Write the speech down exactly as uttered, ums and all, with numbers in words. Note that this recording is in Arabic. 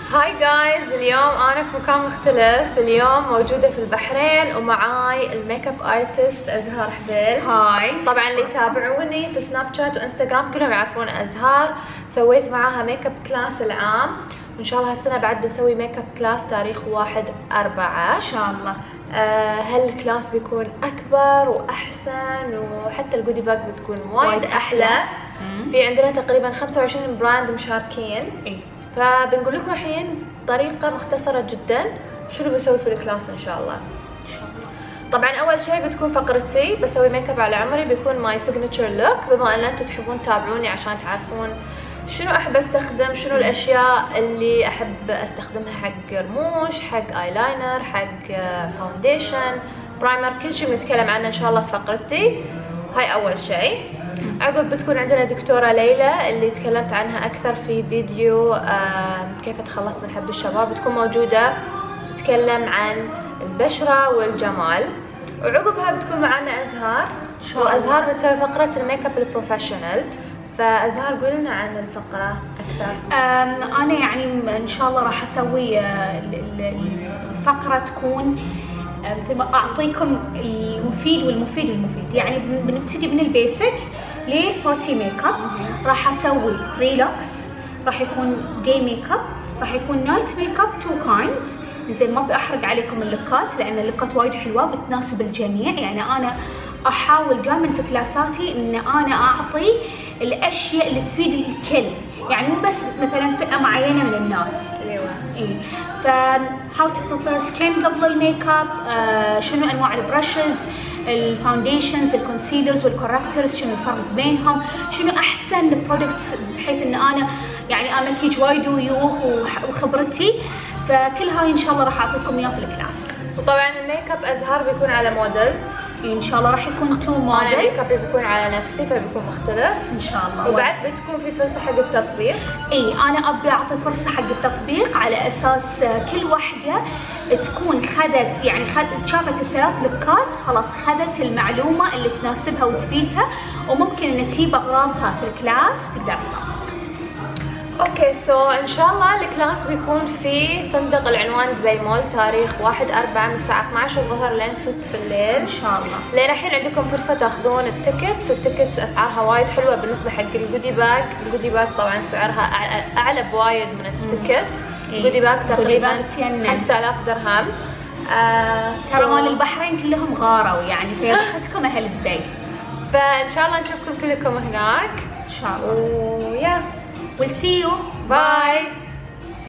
هاي جايز، اليوم انا في مكان مختلف. اليوم موجوده في البحرين ومعاي الميك اب ارتست ازهار حبيل. هاي. طبعا اللي يتابعوني في سناب شات وانستغرام كلهم يعرفون ازهار. سويت معاها ميك اب كلاس العام، وان شاء الله هالسنه بعد بنسوي ميك اب كلاس تاريخ واحد أربعة ان شاء الله. آه هالكلاس بيكون اكبر واحسن، وحتى الجودي باج بتكون وايد احلى. في عندنا تقريبا خمسة وعشرين براند مشاركين. اي فبنقول لكم الحين طريقة مختصرة جدا شنو بسوي في الكلاس ان شاء الله. ان شاء الله. طبعا اول شيء بتكون فقرتي بسوي ميك اب على عمري، بيكون ماي سيجنتشر لوك، بما ان انتم تحبون تتابعوني عشان تعرفون شنو احب استخدم، شنو الاشياء اللي احب استخدمها حق رموش، حق ايلاينر، حق فاونديشن، برايمر، كل شيء بنتكلم عنه ان شاء الله في فقرتي. هاي اول شيء. عقب بتكون عندنا دكتورة ليلى اللي تكلمت عنها أكثر في فيديو كيف أتخلص من حب الشباب، بتكون موجودة تتكلم عن البشرة والجمال. وعقبها بتكون معنا أزهار، وأزهار بتسوي فقرة الميك اب البروفيشنال. فأزهار قولي لنا عن الفقرة أكثر. أنا يعني إن شاء الله راح أسوي الفقرة تكون مثل ما أعطيكم المفيد والمفيد والمفيد، يعني بنبتدي من البيسك للبارتي ميك اب. راح اسوي فري لوكس، راح يكون داي ميك اب، راح يكون نايت ميك اب، تو كايندز. زين ما بأحرق عليكم اللوكات لان اللوكات وايد حلوه بتناسب الجميع. يعني انا احاول دائما في كلاساتي ان انا اعطي الاشياء اللي تفيد الكل، يعني مو بس مثلا فئه معينه من الناس. ايوه اي ف هاو تو بريبير سكين قبل الميك اب، آه شنو انواع البرشز، الفاونديشنز، الكونسيلرز والكوركترز، شنو الفرق بينهم، شنو احسن البرودكتس بحيث ان انا يعني امكيج وايد ويوه وخبرتي. فكل هاي ان شاء الله راح اعطيكم اياه في الكلاس. وطبعا الميك اب ازهار بيكون على مودلز، ان شاء الله راح يكون تو مودلز. انا الميك اب بيكون على نفسي فبيكون مختلف ان شاء الله. وبعد بتكون في فرصه حق التطبيق. اي انا ابي اعطي فرصه حق التطبيق على اساس كل واحده تكون خذت يعني خذت شافت الثلاث لوكات، خلاص خذت المعلومه اللي تناسبها وتفيدها، وممكن ان تجيب اغراضها في الكلاس وتقدر تطبق. اوكي سو ان شاء الله الكلاس بيكون في فندق العنوان دبي مول تاريخ واحد أربعة من الساعة اثني عشر الظهر لين ستة في الليل ان شاء الله. لين الحين عندكم فرصة تاخذون التيكتس. التيكتس اسعارها وايد حلوة بالنسبة حق الجودي باج. الجودي باج طبعا سعرها اعلى بوايد من التيكت. الجودي باج تقريبا خمسة آلاف درهم. آه ترى مال البحرين كلهم غاروا يعني في ريحتكم اهل دبي. فان شاء الله نشوفكم كلكم هناك ان شاء الله. ويا we'll see you. باي.